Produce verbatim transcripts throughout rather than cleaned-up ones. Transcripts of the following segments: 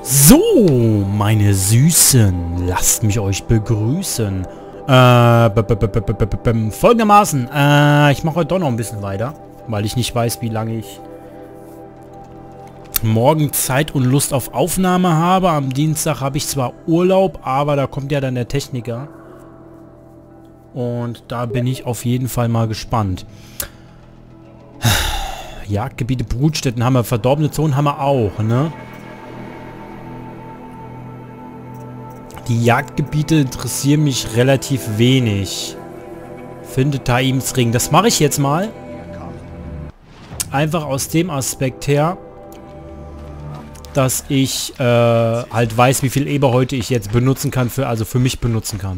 So, meine Süßen, lasst mich euch begrüßen. Äh, b -b -b -b -b -b -b folgendermaßen, äh, ich mache heute doch noch ein bisschen weiter, weil ich nicht weiß, wie lange ich morgen Zeit und Lust auf Aufnahme habe. Am Dienstag habe ich zwar Urlaub, aber da kommt ja dann der Techniker. Und da bin ich auf jeden Fall mal gespannt. Jagdgebiete, Brutstätten haben wir, verdorbene Zonen haben wir auch, ne? Die Jagdgebiete interessieren mich relativ wenig. Finde Taims Ring. Das mache ich jetzt mal. Einfach aus dem Aspekt her, dass ich äh, halt weiß, wie viel Eberhäute ich jetzt benutzen kann, für, also für mich benutzen kann.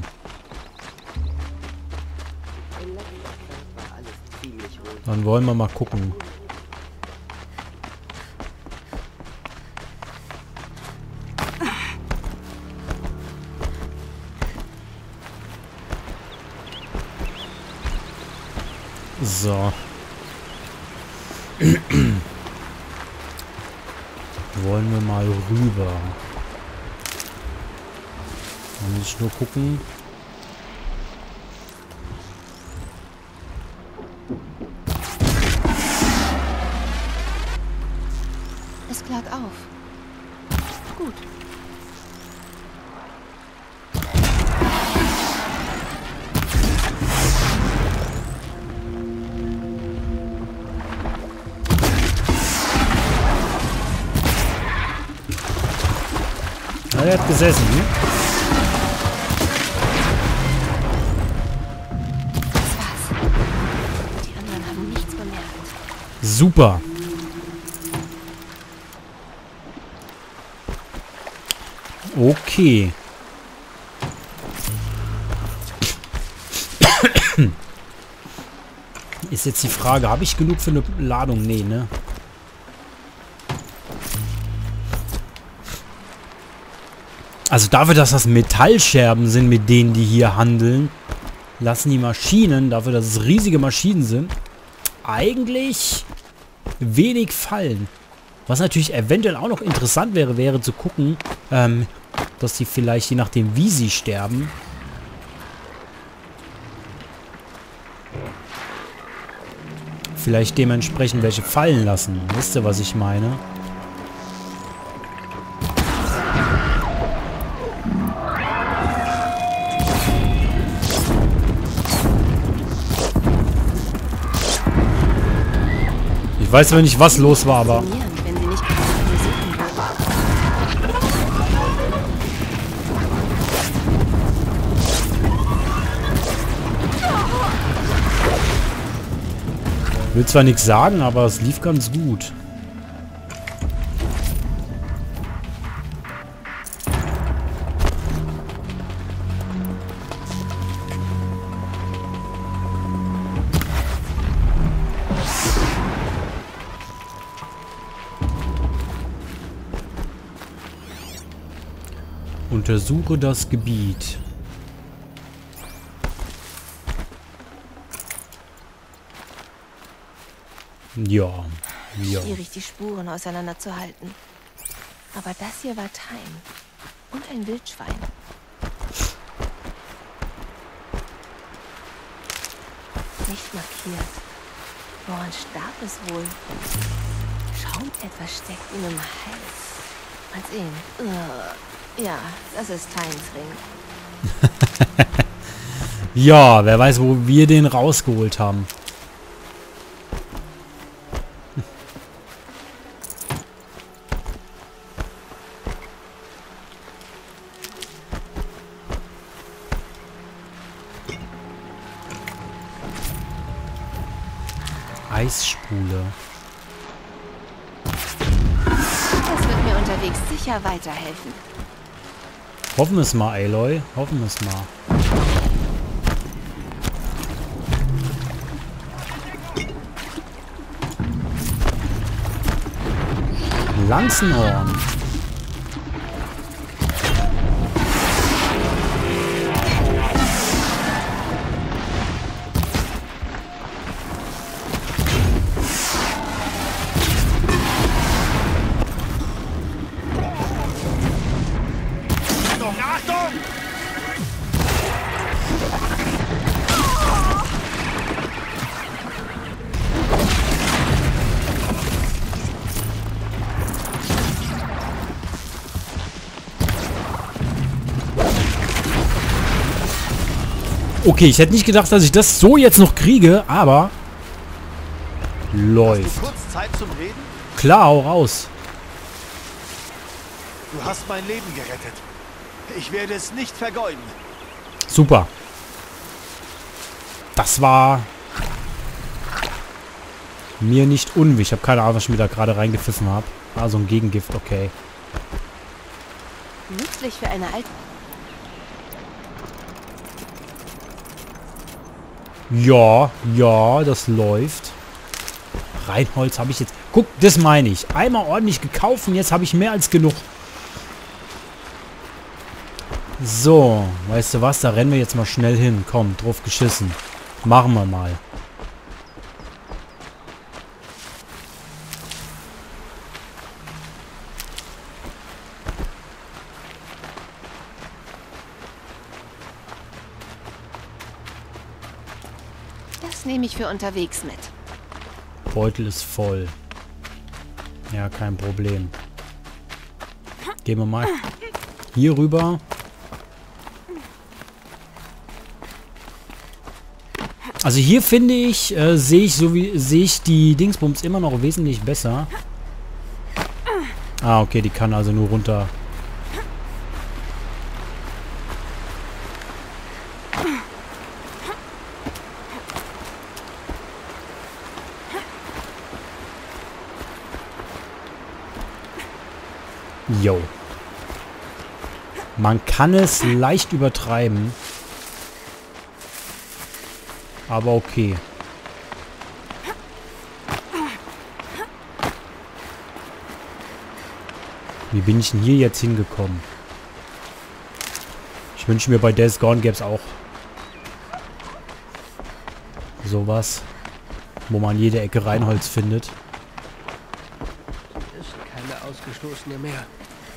Dann wollen wir mal gucken. So. Wollen wir mal rüber. Da muss ich nur gucken. Es klart auf. Gut. Er hat gesessen, ne? Das war's. Die anderen haben nichts bemerkt. Super. Okay. Ist jetzt die Frage, habe ich genug für eine Ladung? Nee, ne? Also dafür, dass das Metallscherben sind, mit denen die hier handeln, lassen die Maschinen, dafür, dass es riesige Maschinen sind, eigentlich wenig fallen. Was natürlich eventuell auch noch interessant wäre, wäre zu gucken, ähm, dass die vielleicht, je nachdem wie sie sterben, vielleicht dementsprechend welche fallen lassen. Wisst ihr, was ich meine? Ich weiß aber nicht, was los war, aber... Wenn sie nicht gerade besuchen Ich will zwar nichts sagen, aber es lief ganz gut. Untersuche das Gebiet. Ja, ja. Schwierig, die Spuren auseinanderzuhalten. Aber das hier war Time. Und ein Wildschwein. Nicht markiert. Woran starb es wohl? Schaum etwas steckt ihm im Hals. Mal sehen. Uh, ja, das ist Times Ring. Ja, wer weiß, wo wir den rausgeholt haben. Eisspule. Das wird mir unterwegs sicher weiterhelfen. Hoffen wir es mal, Aloy. Hoffen wir es mal. Lanzenhorn. Achtung! Okay, ich hätte nicht gedacht, dass ich das so jetzt noch kriege, aber läuft. Hast du kurz Zeit zum Reden? Klar, hau raus. Du hast mein Leben gerettet. Ich werde es nicht vergeuden. Super. Das war mir nicht unwichtig. Ich habe keine Ahnung, was ich mir da gerade reingepfiffen habe. Ah, so ein Gegengift, okay. Nützlich für eine alte... Ja, ja, das läuft. Reinholz habe ich jetzt... Guck, das meine ich. Einmal ordentlich gekauft und jetzt habe ich mehr als genug. So, weißt du was? Da rennen wir jetzt mal schnell hin. Komm, drauf geschissen. Machen wir mal. Das nehme ich für unterwegs mit. Beutel ist voll. Ja, kein Problem. Gehen wir mal hier rüber. Also hier finde ich, äh, sehe ich so wie sehe ich die Dingsbums immer noch wesentlich besser. Ah, okay, die kann also nur runter. Jo. Man kann es leicht übertreiben. Aber okay. Wie bin ich denn hier jetzt hingekommen? Ich wünsche mir bei Days Gone gäbe es auch sowas, wo man jede Ecke Reinholz findet. Ist keine Ausgestoßene mehr.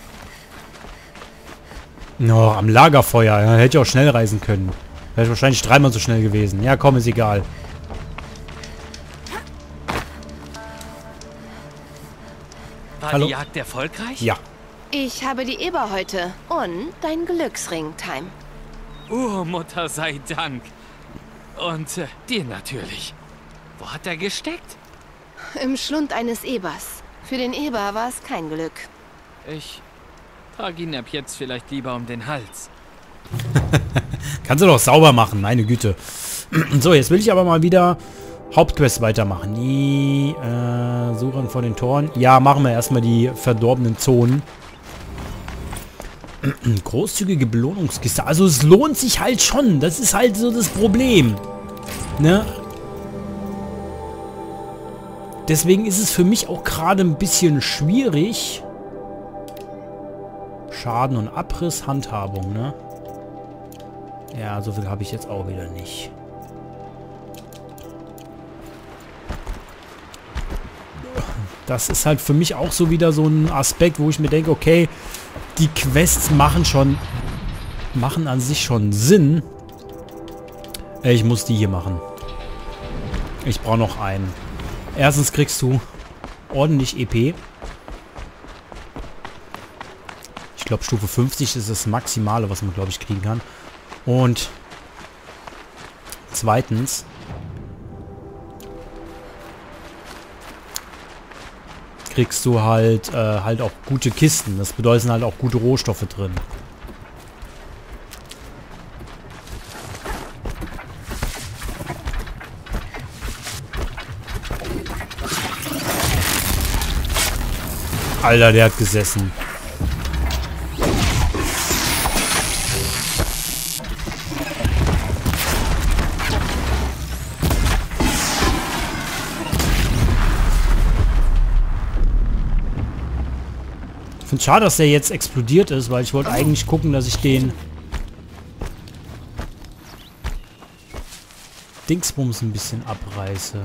No, am Lagerfeuer. Ja, hätte ich auch schnell reisen können. Wäre ich wahrscheinlich dreimal so schnell gewesen. Ja, komm, ist egal. War Hallo? die Jagd erfolgreich? Ja. Ich habe die Eberhäute und dein Glücksring, Time. Oh, Mutter sei Dank. Und äh, dir natürlich. Wo hat er gesteckt? Im Schlund eines Ebers. Für den Eber war es kein Glück. Ich trage ihn ab jetzt vielleicht lieber um den Hals. Kannst du doch sauber machen, meine Güte. So, jetzt will ich aber mal wieder Hauptquest weitermachen. Die äh, Suchen vor den Toren. Ja, machen wir erstmal die verdorbenen Zonen. Großzügige Belohnungskiste. Also es lohnt sich halt schon. Das ist halt so das Problem. Ne? Deswegen ist es für mich auch gerade ein bisschen schwierig. Schaden und Abriss, Handhabung, ne? Ja, so viel habe ich jetzt auch wieder nicht. Das ist halt für mich auch so wieder so ein Aspekt, wo ich mir denke, okay, die Quests machen schon, machen an sich schon Sinn. Ich muss die hier machen. Ich brauche noch einen. Erstens kriegst du ordentlich E P. Ich glaube, Stufe fünfzig ist das Maximale, was man, glaube ich, kriegen kann. Und zweitens kriegst du halt äh, halt auch gute Kisten. Das bedeutet, sind halt auch gute Rohstoffe drin. Alter, der hat gesessen. Ich finde es schade, dass der jetzt explodiert ist, weil ich wollte eigentlich gucken, dass ich den Dingsbums ein bisschen abreiße.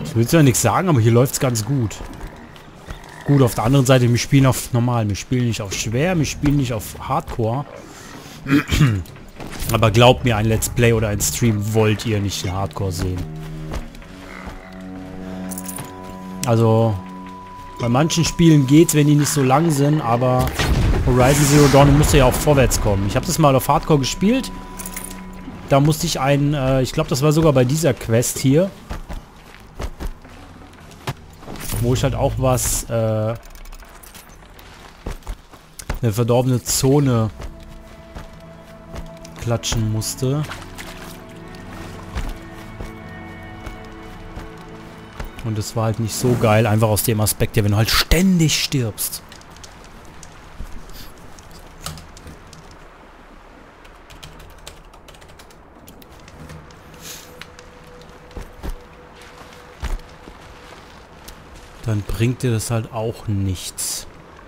Ich will ja nichts sagen, aber hier läuft es ganz gut. Gut, auf der anderen Seite, wir spielen auf normal. Wir spielen nicht auf schwer, wir spielen nicht auf Hardcore. Aber glaubt mir, ein Let's Play oder ein Stream wollt ihr nicht in Hardcore sehen. Also, bei manchen Spielen geht's, wenn die nicht so lang sind, aber Horizon Zero Dawn musste ja auch vorwärts kommen. Ich habe das mal auf Hardcore gespielt. Da musste ich einen, äh, ich glaube, das war sogar bei dieser Quest hier. Wo ich halt auch was, äh, eine verdorbene Zone klatschen musste. Und das war halt nicht so geil, einfach aus dem Aspekt, ja, wenn du halt ständig stirbst. Dann bringt dir das halt auch nichts.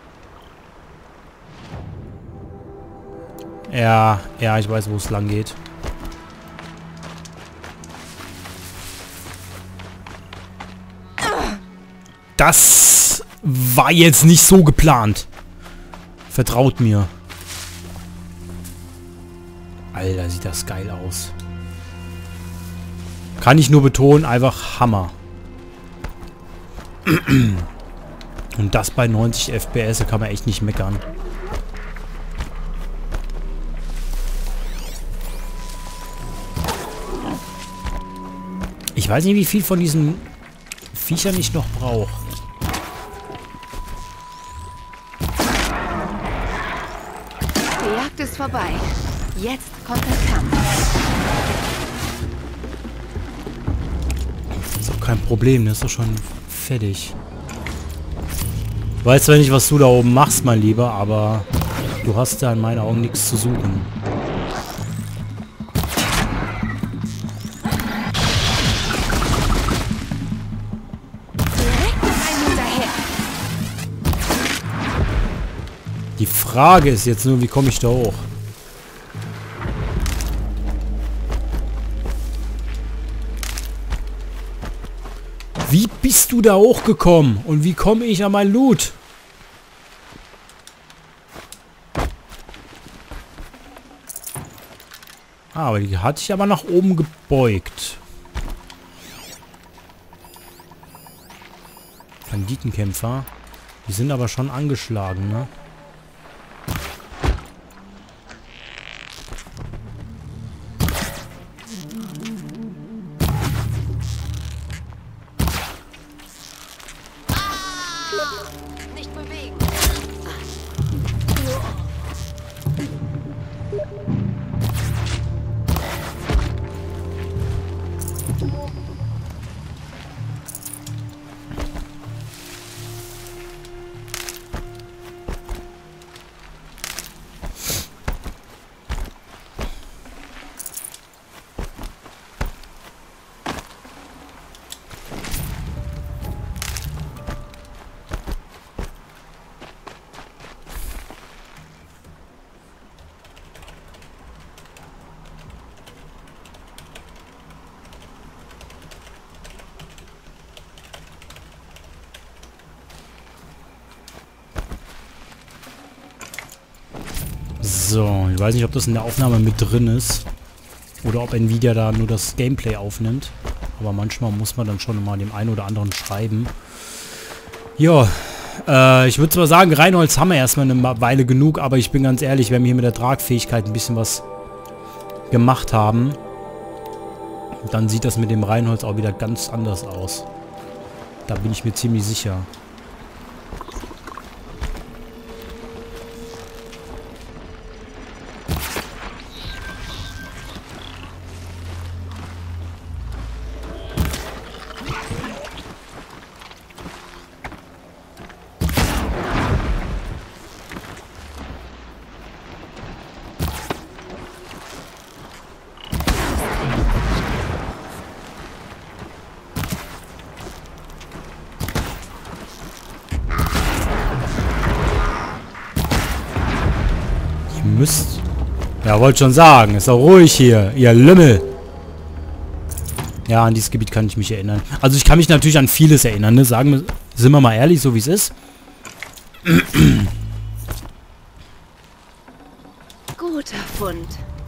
Ja, ja, ich weiß, wo es lang geht. Das war jetzt nicht so geplant. Vertraut mir. Alter, sieht das geil aus. Kann ich nur betonen, einfach Hammer. Und das bei neunzig F P S, da kann man echt nicht meckern. Ich weiß nicht, wie viel von diesen Viechern ich noch brauche. Die Jagd ist vorbei. Jetzt kommt der Kampf. Das ist auch kein Problem, das ist doch schon fertig. Ich weiß zwar nicht, was du da oben machst, mein Lieber, aber du hast da in meinen Augen nichts zu suchen. Die Frage ist jetzt nur, wie komme ich da hoch? Wie bist du da hochgekommen? Und wie komme ich an mein Loot? Ah, aber die hatte ich aber nach oben gebeugt. Banditenkämpfer. Die sind aber schon angeschlagen, ne? Nicht bewegen. So, ich weiß nicht, ob das in der Aufnahme mit drin ist. Oder ob Nvidia da nur das Gameplay aufnimmt. Aber manchmal muss man dann schon mal dem einen oder anderen schreiben. Ja, äh, ich würde zwar sagen, Reinholz haben wir erstmal eine Weile genug, aber ich bin ganz ehrlich, wenn wir hier mit der Tragfähigkeit ein bisschen was gemacht haben, dann sieht das mit dem Reinholz auch wieder ganz anders aus. Da bin ich mir ziemlich sicher. Müsst. Ja, wollte schon sagen. Ist doch ruhig hier, ihr Lümmel. Ja, an dieses Gebiet kann ich mich erinnern. Also ich kann mich natürlich an vieles erinnern, ne? Sagen wir, sind wir mal ehrlich, so wie es ist. Guter Fund.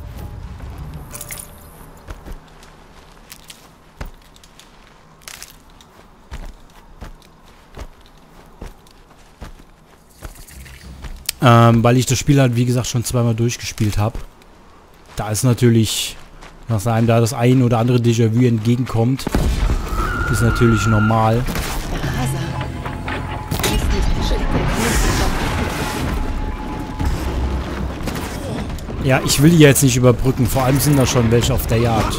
Ähm, weil ich das Spiel halt, wie gesagt, schon zweimal durchgespielt habe. Da ist natürlich, dass einem da das ein oder andere Déjà-vu entgegenkommt, ist natürlich normal. Ja, ich will die jetzt nicht überbrücken. Vor allem sind da schon welche auf der Jagd.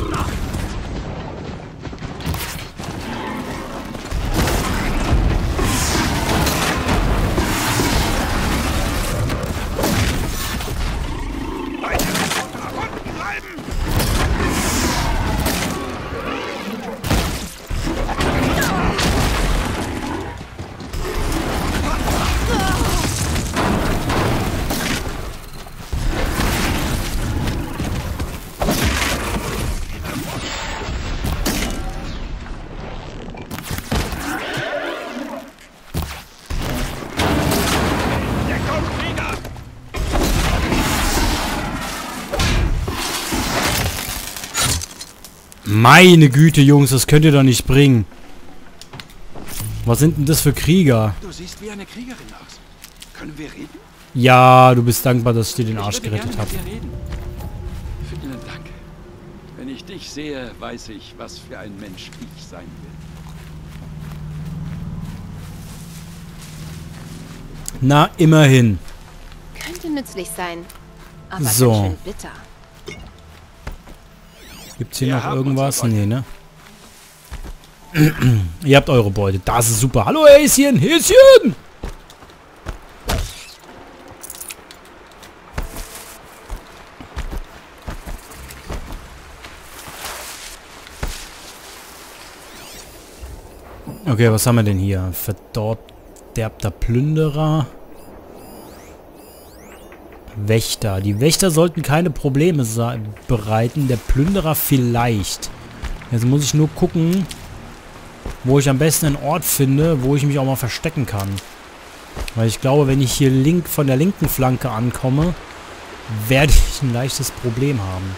Meine Güte, Jungs, das könnt ihr doch nicht bringen. Was sind denn das für Krieger? Du siehst wie eine Kriegerin aus. Können wir reden? Ja, du bist dankbar, dass ich dir den Arsch Ich würde gerettet gerne habe. mit dir reden. Vielen Dank. Wenn ich dich sehe, weiß ich, was für ein Mensch ich sein will. Na, immerhin. Könnte nützlich sein. Aber So. ganz schön bitter. Gibt's hier Wir noch haben irgendwas? unsere Nee, ne? Ihr habt eure Beute. Das ist super. Hallo, Häschen! Häschen! Okay, was haben wir denn hier? Verderbter Plünderer. Wächter. Die Wächter sollten keine Probleme bereiten. Der Plünderer vielleicht. Jetzt muss ich nur gucken, wo ich am besten einen Ort finde, wo ich mich auch mal verstecken kann. Weil ich glaube, wenn ich hier link von der linken Flanke ankomme, werde ich ein leichtes Problem haben.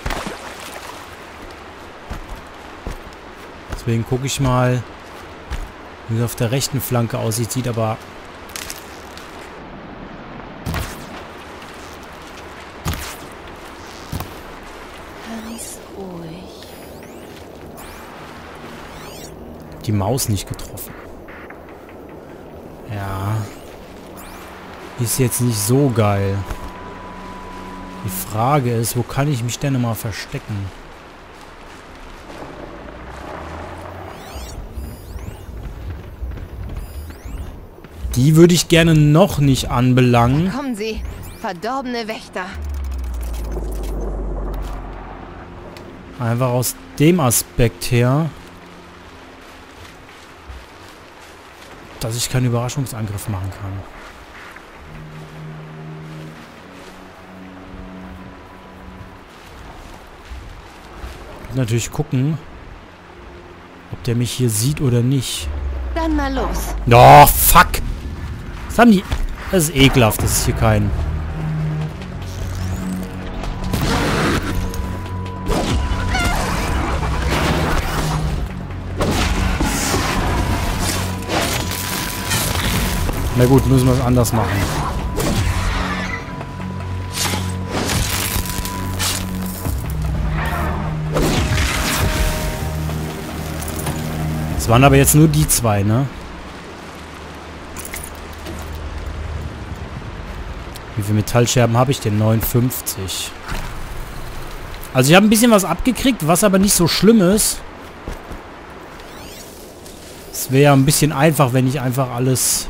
Deswegen gucke ich mal, wie es auf der rechten Flanke aussieht. Sieht aber... Ganz ruhig. die Maus nicht getroffen. Ja. Ist jetzt nicht so geil. Die Frage ist, wo kann ich mich denn immer verstecken? Die würde ich gerne noch nicht anbelangen. Kommen Sie, verdorbene Wächter. Einfach aus dem Aspekt her, dass ich keinen Überraschungsangriff machen kann. Ich muss natürlich gucken, ob der mich hier sieht oder nicht. Dann mal los. Oh, fuck! Was haben die... Das ist ekelhaft, das ist hier kein... Na gut, müssen wir es anders machen. Es waren aber jetzt nur die zwei, ne? Wie viele Metallscherben habe ich denn? neunundfünfzig. Also ich habe ein bisschen was abgekriegt, was aber nicht so schlimm ist. Es wäre ein bisschen einfach, wenn ich einfach alles...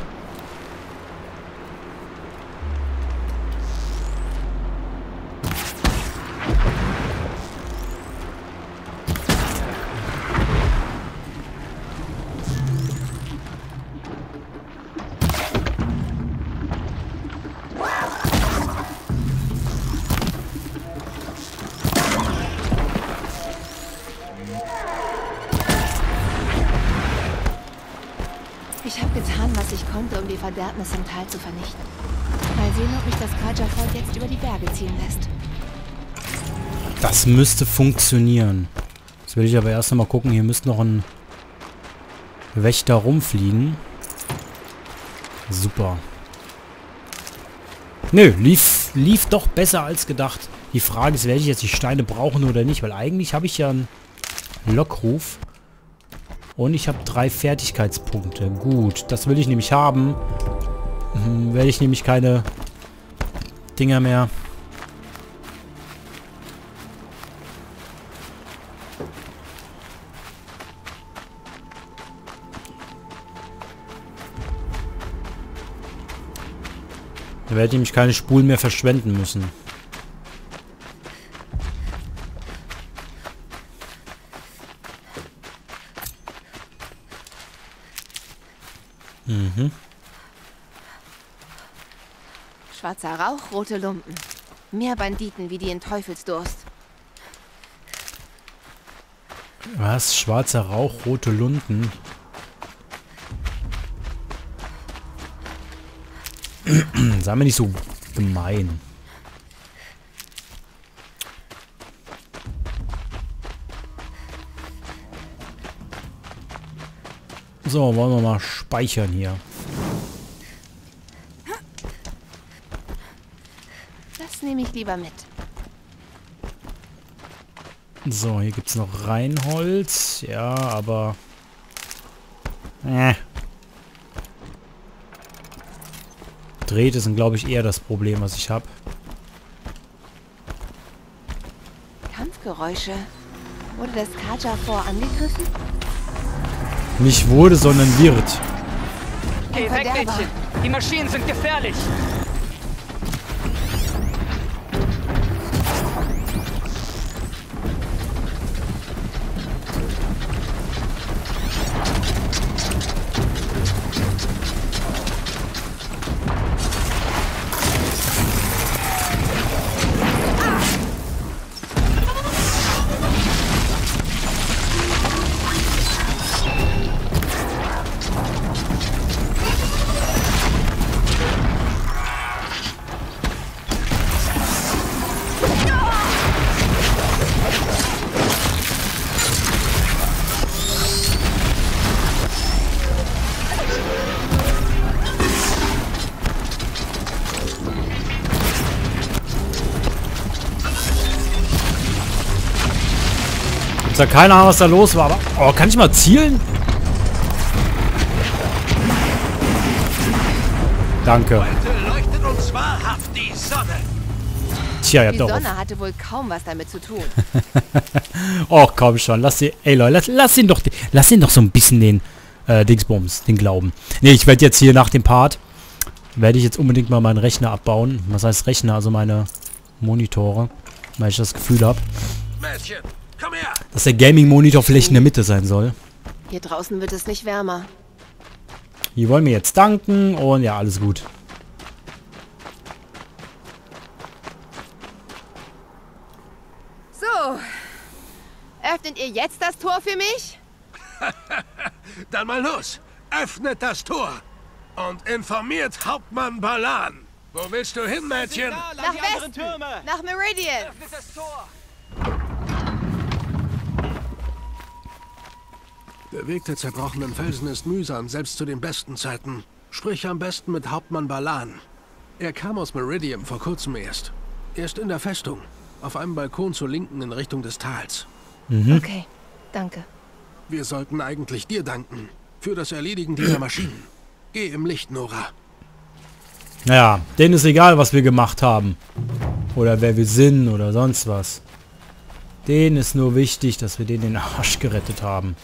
Punkte, um die Verderbnisse im Tal zu vernichten. Mal sehen, ob mich das Kaja-Volk jetzt über die Berge ziehen lässt. Das müsste funktionieren. Jetzt will ich aber erst einmal gucken. Hier müsste noch ein Wächter rumfliegen. Super. Nö, lief, lief doch besser als gedacht. Die Frage ist, werde ich jetzt die Steine brauchen oder nicht? Weil eigentlich habe ich ja einen Lockruf. Und ich habe drei Fertigkeitspunkte. Gut, das will ich nämlich haben. Hm, werde ich nämlich keine Dinger mehr. Da werde ich nämlich keine Spulen mehr verschwenden müssen. Mhm. Schwarzer Rauch, rote Lumpen. Mehr Banditen wie die in Teufelsdurst. Was? Schwarzer Rauch, rote Lunten. Sei mir nicht so gemein. So, wollen wir mal speichern hier. Das nehme ich lieber mit. So, hier gibt es noch Reinholz. Ja, aber... Äh. Drähte sind, glaube ich, eher das Problem, was ich habe. Kampfgeräusche. Wurde das Kaja-Fort angegriffen? Nicht wurde, sondern wird. Geh weg, Mädchen! Die Maschinen sind gefährlich! Ich habe keine Ahnung, was da los war, aber... Oh, kann ich mal zielen? Danke. Heute leuchtet uns wahrhaft die Sonne. Tja, ihr habt Die doch... Sonne hatte wohl kaum was damit zu tun. Oh, komm schon. Lass ihn... Ey, Leute, lass, lass ihn doch... Lass ihn doch so ein bisschen den... Äh, Dingsbums, den Glauben. Nee, ich werde jetzt hier nach dem Part... Werde ich jetzt unbedingt mal meinen Rechner abbauen. Was heißt Rechner? Also meine Monitore. Weil ich das Gefühl habe... Mädchen, komm her. Dass der Gaming-Monitor vielleicht in der Mitte sein soll. Hier draußen wird es nicht wärmer. Die wollen mir jetzt danken und ja, alles gut. So. Öffnet ihr jetzt das Tor für mich? Dann mal los. Öffnet das Tor. Und informiert Hauptmann Balan. Wo willst du hin, Mädchen? Nach Westen. Nach Meridian. Der Weg der zerbrochenen Felsen ist mühsam, selbst zu den besten Zeiten. Sprich am besten mit Hauptmann Balan. Er kam aus Meridian vor kurzem erst. Er ist in der Festung, auf einem Balkon zur Linken in Richtung des Tals. Mhm. Okay, danke. Wir sollten eigentlich dir danken. Für das Erledigen dieser Maschinen. Geh im Licht, Nora. Naja, denen ist egal, was wir gemacht haben. Oder wer wir sind oder sonst was. Denen ist nur wichtig, dass wir denen den Arsch gerettet haben.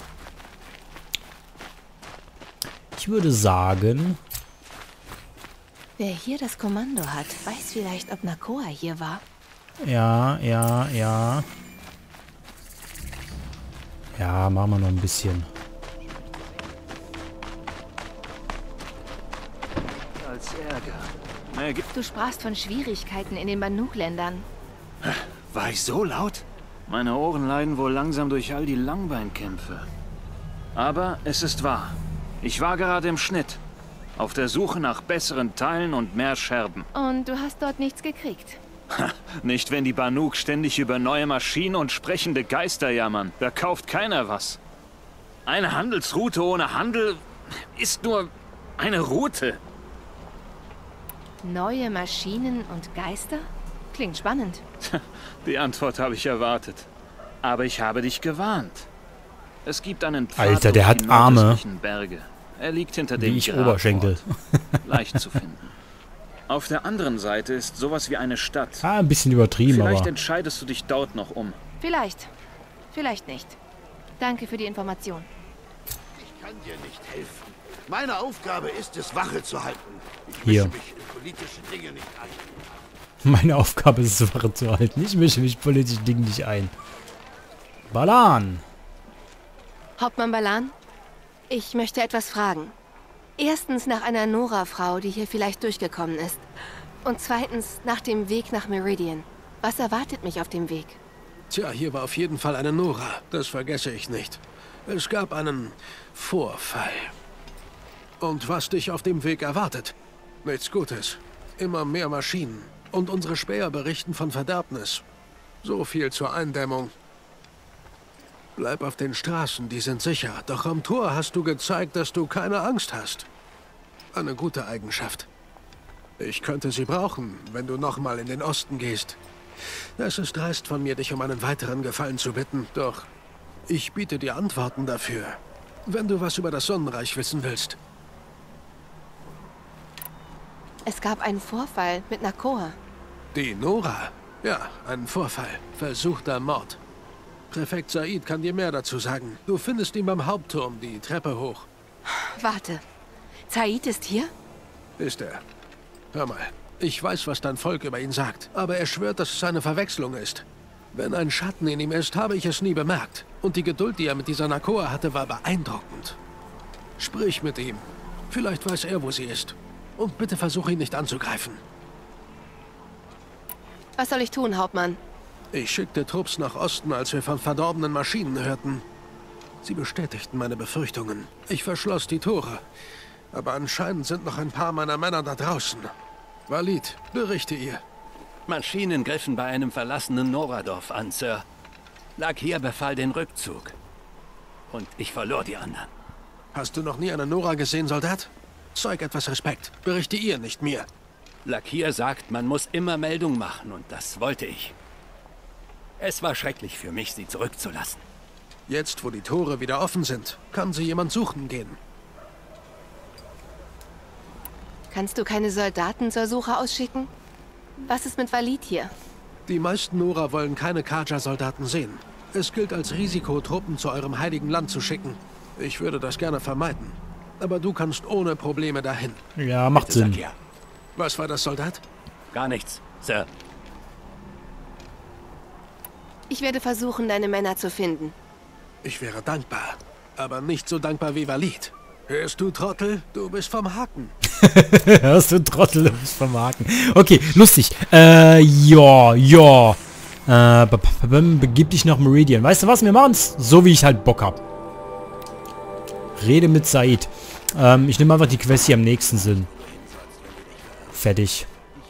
Ich würde sagen... Wer hier das Kommando hat, weiß vielleicht, ob Nakoa hier war. Ja, ja, ja. Ja, machen wir noch ein bisschen. Als Ärger. Mehr gibt Du sprachst von Schwierigkeiten in den Banuk-Ländern. War ich so laut? Meine Ohren leiden wohl langsam durch all die Langbeinkämpfe. Aber es ist wahr. Ich war gerade im Schnitt. Auf der Suche nach besseren Teilen und mehr Scherben. Und du hast dort nichts gekriegt? Ha, nicht, wenn die Banuk ständig über neue Maschinen und sprechende Geister jammern. Da kauft keiner was. Eine Handelsroute ohne Handel ist nur eine Route. Neue Maschinen und Geister? Klingt spannend. Die Antwort habe ich erwartet. Aber ich habe dich gewarnt. Es gibt einen Pfad Alter, der durch hat die Arme. nordöstlichen Berge. Er liegt hinter dem Wie ich Grabort. Oberschenkel. Leicht zu finden. Auf der anderen Seite ist sowas wie eine Stadt. Ah, ein bisschen übertrieben, Vielleicht aber... entscheidest du dich dort noch um. Vielleicht. Vielleicht nicht. Danke für die Information. Ich kann dir nicht helfen. Meine Aufgabe ist es, Wache zu halten. Ich Hier. mische mich in politische Dinge nicht ein. Meine Aufgabe ist es, Wache zu halten. Ich mische mich politisch Dingen nicht ein. Balan! Hauptmann Balan, ich möchte etwas fragen. Erstens nach einer Nora-Frau, die hier vielleicht durchgekommen ist. Und zweitens nach dem Weg nach Meridian. Was erwartet mich auf dem Weg? Tja, hier war auf jeden Fall eine Nora. Das vergesse ich nicht. Es gab einen Vorfall. Und was dich auf dem Weg erwartet? Nichts Gutes. Immer mehr Maschinen. Und unsere Späher berichten von Verderbnis. So viel zur Eindämmung. Bleib auf den Straßen, die sind sicher. Doch am Tor hast du gezeigt, dass du keine Angst hast. Eine gute Eigenschaft. Ich könnte sie brauchen, wenn du nochmal in den Osten gehst. Es ist dreist von mir, dich um einen weiteren Gefallen zu bitten, doch ich biete dir Antworten dafür, wenn du was über das Sonnenreich wissen willst. Es gab einen Vorfall mit Nakoa. Die Nora? Ja, ein Vorfall. Versuchter Mord. Präfekt Said kann dir mehr dazu sagen. Du findest ihn beim Hauptturm, die Treppe hoch. Warte. Said ist hier? Ist er. Hör mal, ich weiß, was dein Volk über ihn sagt, aber er schwört, dass es eine Verwechslung ist. Wenn ein Schatten in ihm ist, habe ich es nie bemerkt. Und die Geduld, die er mit dieser Nakoa hatte, war beeindruckend. Sprich mit ihm. Vielleicht weiß er, wo sie ist. Und bitte versuch ihn nicht anzugreifen. Was soll ich tun, Hauptmann? Ich schickte Trupps nach Osten, als wir von verdorbenen Maschinen hörten. Sie bestätigten meine Befürchtungen. Ich verschloss die Tore. Aber anscheinend sind noch ein paar meiner Männer da draußen. Walid, berichte ihr. Maschinen griffen bei einem verlassenen Noradorf an, Sir. Lakir befahl den Rückzug. Und ich verlor die anderen. Hast du noch nie eine Nora gesehen, Soldat? Zeig etwas Respekt. Berichte ihr, nicht mir. Lakir sagt, man muss immer Meldung machen und das wollte ich. Es war schrecklich für mich, sie zurückzulassen. Jetzt, wo die Tore wieder offen sind, kann sie jemand suchen gehen. Kannst du keine Soldaten zur Suche ausschicken? Was ist mit Walid hier? Die meisten Nora wollen keine Kaja-Soldaten sehen. Es gilt als Risiko, Truppen zu eurem heiligen Land zu schicken. Ich würde das gerne vermeiden. Aber du kannst ohne Probleme dahin. Ja, macht Bitte, Sinn. Lakir. Was war das, Soldat? Gar nichts, Sir. Ich werde versuchen, deine Männer zu finden. Ich wäre dankbar. Aber nicht so dankbar wie Walid. Hörst du, Trottel? Du bist vom Haken. Hörst du, Trottel, du bist vom Haken. Okay, lustig. Äh, ja, ja. Äh, begib dich nach Meridian. Weißt du was, wir machen's so, wie ich halt Bock hab. Rede mit Said. Ähm, ich nehme einfach die Quests, die am nächsten sind. Fertig.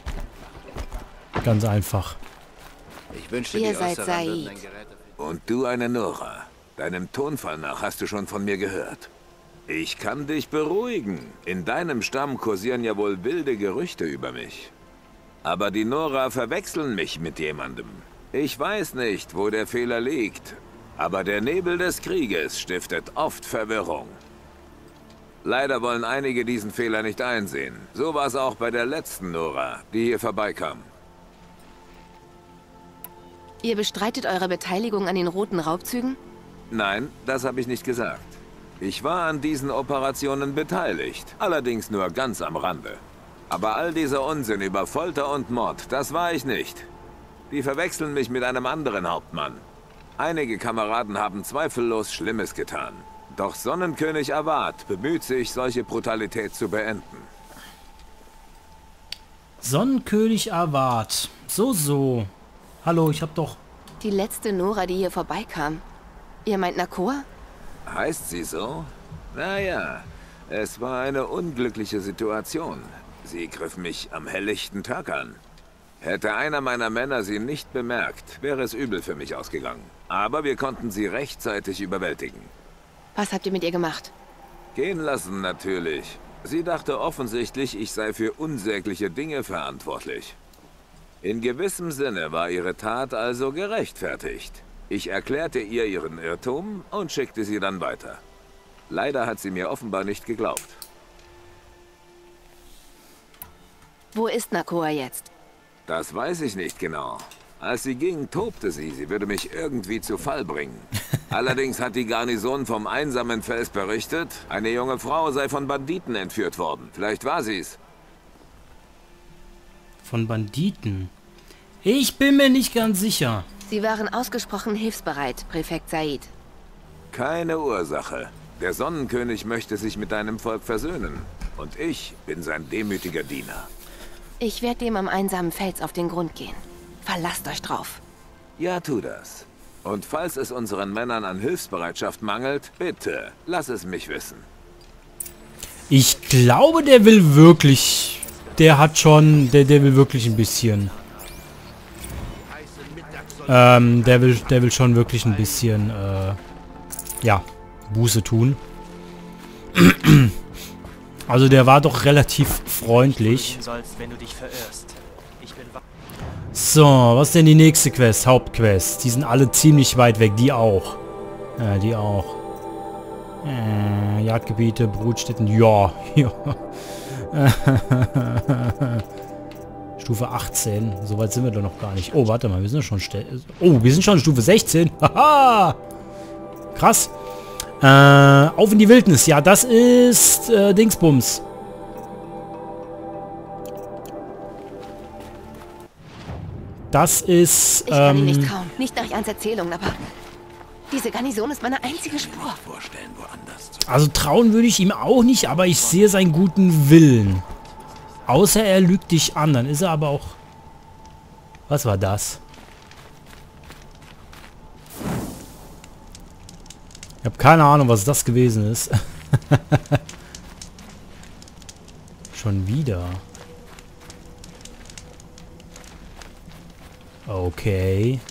Ganz einfach. Ich wünschte, Ihr die seid Osseran würden Said. ein Gerät dafür- Und du eine Nora. Deinem Tonfall nach hast du schon von mir gehört. Ich kann dich beruhigen. In deinem Stamm kursieren ja wohl wilde Gerüchte über mich. Aber die Nora verwechseln mich mit jemandem. Ich weiß nicht, wo der Fehler liegt. Aber der Nebel des Krieges stiftet oft Verwirrung. Leider wollen einige diesen Fehler nicht einsehen. So war es auch bei der letzten Nora, die hier vorbeikam. Ihr bestreitet eure Beteiligung an den roten Raubzügen? Nein, das habe ich nicht gesagt. Ich war an diesen Operationen beteiligt, allerdings nur ganz am Rande. Aber all dieser Unsinn über Folter und Mord, das war ich nicht. Die verwechseln mich mit einem anderen Hauptmann. Einige Kameraden haben zweifellos Schlimmes getan. Doch Sonnenkönig Avad bemüht sich, solche Brutalität zu beenden. Sonnenkönig Avad. So, so. Hallo, ich hab doch... Die letzte Nora, die hier vorbeikam. Ihr meint Nakoa? Heißt sie so? Naja, Es war eine unglückliche Situation. Sie griff mich am helllichten Tag an. Hätte einer meiner Männer sie nicht bemerkt, wäre es übel für mich ausgegangen. Aber wir konnten sie rechtzeitig überwältigen. Was habt ihr mit ihr gemacht? Gehen lassen natürlich. Sie dachte offensichtlich, ich sei für unsägliche Dinge verantwortlich. In gewissem Sinne war ihre Tat also gerechtfertigt. Ich erklärte ihr ihren Irrtum und schickte sie dann weiter. Leider hat sie mir offenbar nicht geglaubt. Wo ist Nakoa jetzt? Das weiß ich nicht genau. Als sie ging, tobte sie, sie würde mich irgendwie zu Fall bringen. Allerdings hat die Garnison vom einsamen Fels berichtet, eine junge Frau sei von Banditen entführt worden. Vielleicht war sie's. Von Banditen? Ich bin mir nicht ganz sicher. Sie waren ausgesprochen hilfsbereit, Präfekt Said. Keine Ursache. Der Sonnenkönig möchte sich mit deinem Volk versöhnen. Und ich bin sein demütiger Diener. Ich werde dem am einsamen Fels auf den Grund gehen. Verlasst euch drauf. Ja, tu das. Und falls es unseren Männern an Hilfsbereitschaft mangelt, bitte, lass es mich wissen. Ich glaube, der will wirklich... Der hat schon... Der, der will wirklich ein bisschen... Ähm, der will, der will schon wirklich ein bisschen, äh... ja, Buße tun. Also der war doch relativ freundlich. So, was ist denn die nächste Quest? Hauptquest. Die sind alle ziemlich weit weg. Die auch. Ja, die auch. Äh, Jagdgebiete, Brutstätten. Ja. Ja. Stufe achtzehn. Soweit sind wir doch noch gar nicht. Oh, warte mal. Wir sind ja schon... Oh, wir sind schon Stufe sechzehn. Haha. Krass. Äh, auf in die Wildnis. Ja, das ist äh, Dingsbums. Das ist, Ich kann ähm... ihn nicht trauen. Nicht nach Jans Erzählungen, aber... Diese Garnison ist meine einzige Spur. Also trauen würde ich ihm auch nicht, aber ich sehe seinen guten Willen. Außer er lügt dich an. Dann ist er aber auch... Was war das? Ich habe keine Ahnung, was das gewesen ist. Schon wieder. Okay.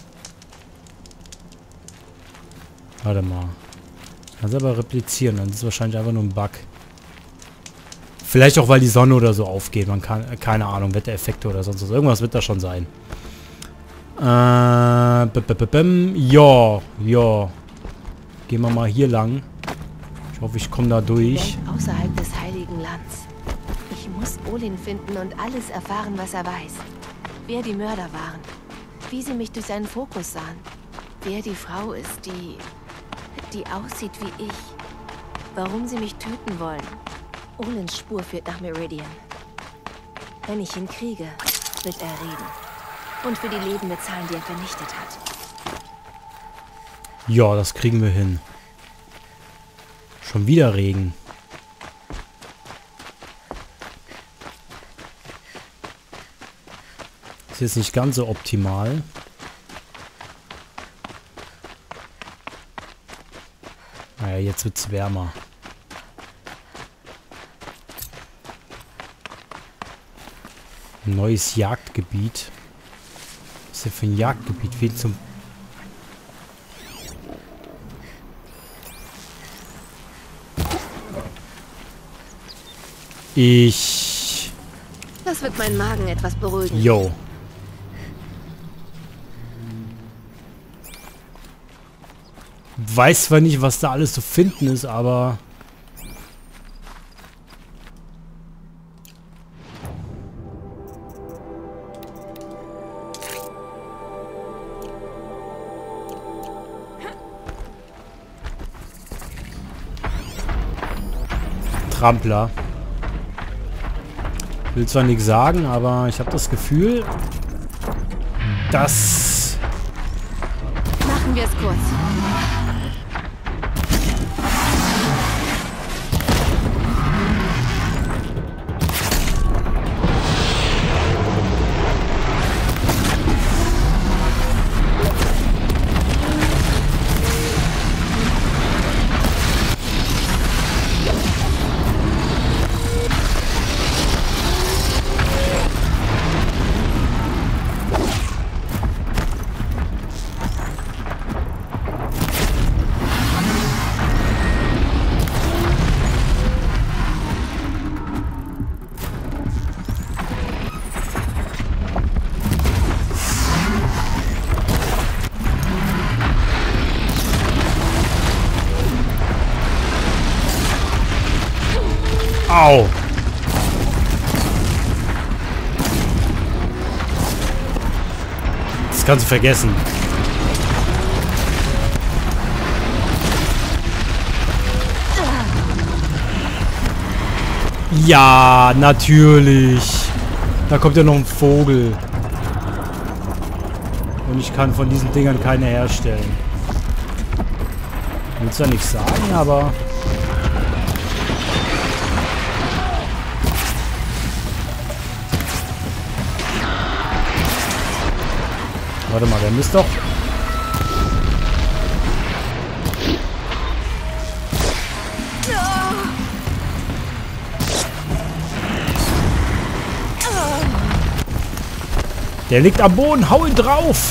Warte mal. Kannst aber replizieren, dann ist es wahrscheinlich einfach nur ein Bug. Vielleicht auch, weil die Sonne oder so aufgeht. Man kann, keine Ahnung, Wettereffekte oder sonst was. Irgendwas wird da schon sein. Äh, b -b -b -b ja, ja. Gehen wir mal hier lang. Ich hoffe, ich komme da durch. Denk außerhalb des Heiligen Lands. Ich muss Olin finden und alles erfahren, was er weiß. Wer die Mörder waren. Wie sie mich durch seinen Fokus sahen. Wer die Frau ist, die... die aussieht wie ich. Warum sie mich töten wollen. Olins Spur führt nach Meridian. Wenn ich ihn kriege, wird er reden. Und für die Leben bezahlen, die er vernichtet hat. Ja, das kriegen wir hin. Schon wieder Regen. Ist jetzt nicht ganz so optimal. Naja, jetzt wird es wärmer. Ein neues Jagdgebiet. Was ist denn für ein Jagdgebiet? Viel zum... Ich... Das wird meinen Magen etwas beruhigen. Jo. Weiß zwar nicht, was da alles zu finden ist, aber... Trampler. Ich will zwar nichts sagen, aber ich habe das Gefühl, dass... Machen wir es kurz. Au! Das kannst du vergessen. Ja, natürlich. Da kommt ja noch ein Vogel. Und ich kann von diesen Dingern keine herstellen. Ich will zwar nichts sagen, aber... Warte mal, der müsste doch... Der liegt am Boden, hau ihn drauf!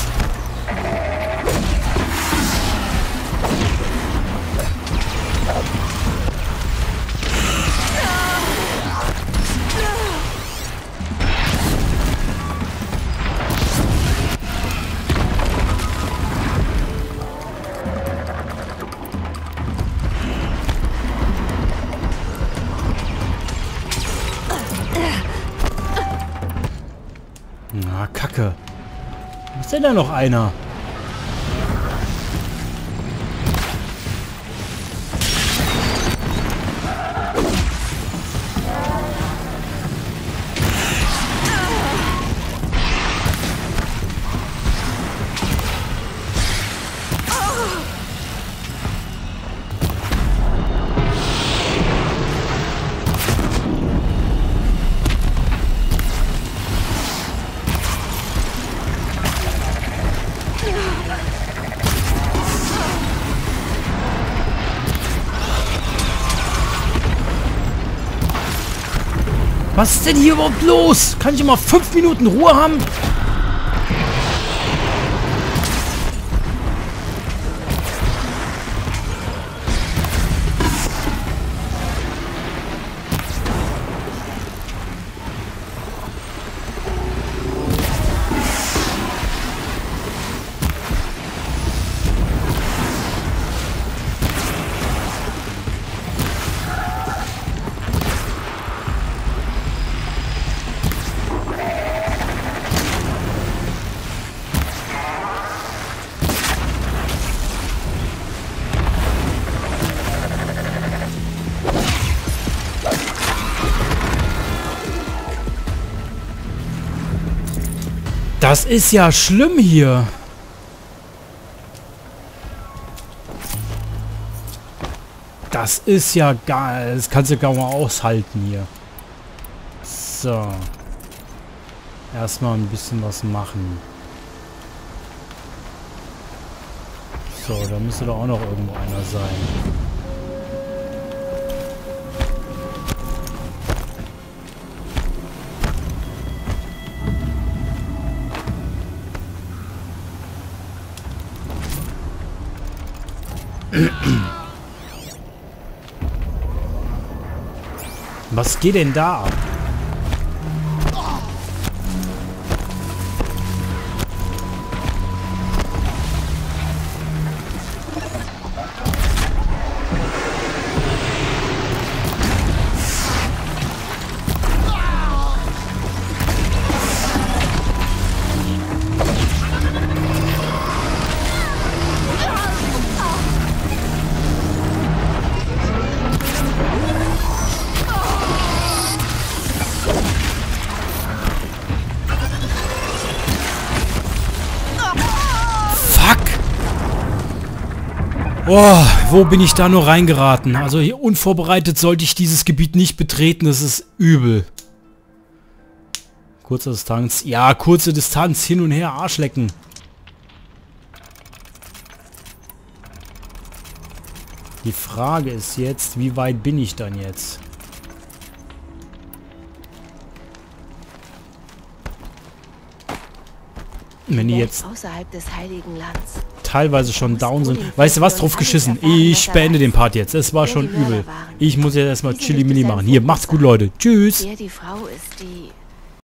Na, Kacke. Ist denn da noch einer? Was ist denn hier überhaupt los? Kann ich mal fünf Minuten Ruhe haben? Das ist ja schlimm hier. Das ist ja geil. Das kannst du gar mal aushalten hier. So. Erstmal ein bisschen was machen. So, da müsste doch auch noch irgendwo einer sein. Was geht denn da ab? Oh, wo bin ich da nur reingeraten? Also hier unvorbereitet sollte ich dieses Gebiet nicht betreten. Das ist übel. Kurze Distanz. Ja, kurze Distanz. Hin und her, Arschlecken. Die Frage ist jetzt, wie weit bin ich dann jetzt? Wenn die jetzt außerhalb des Heiligen Lands teilweise schon down sind. Weißt du was? Drauf geschissen. Ich beende den Part jetzt. Es war schon übel. Ich muss jetzt erstmal Chili Mini machen. Hier, macht's gut, Leute. Tschüss. Wer die Frau ist, die